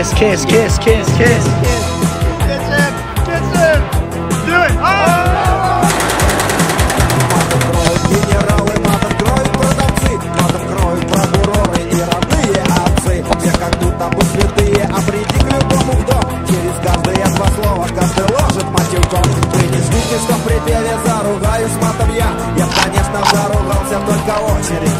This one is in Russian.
kiss, kiss, kiss, kiss, kiss. Kitchen! Kitchen! Do it! Oh! Генералы матом кроют продавцы, матом кроют прокуроры и родные отцы. Все как будто бы святые, а приди к любому в дом. Через каждые два слова каждый ложит матюком. Ты не слышишь, что в припеве заругаюсь матом я. Я, конечно, заругался только очередь.